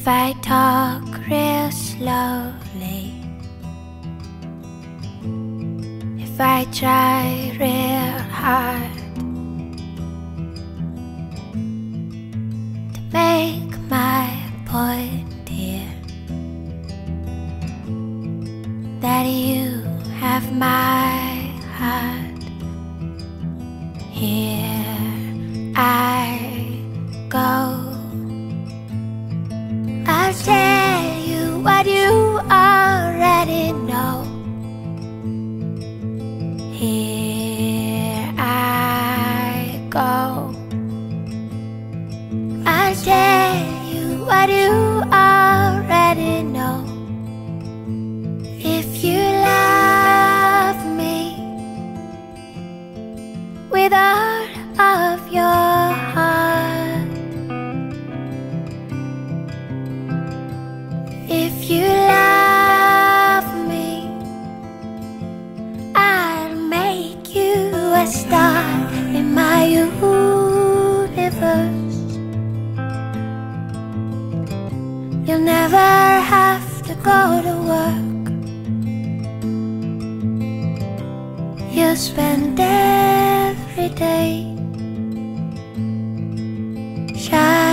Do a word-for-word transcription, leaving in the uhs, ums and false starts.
If I talk real slowly, if I try real hard to make my point here, that you have my heart, here I go. I'll tell you what you already know. Here I go. I'll tell you what you already know. If you love me with all of your heart, if you love me, I'll make you a star in my universe. You'll never have to go to work. You'll spend every day shining.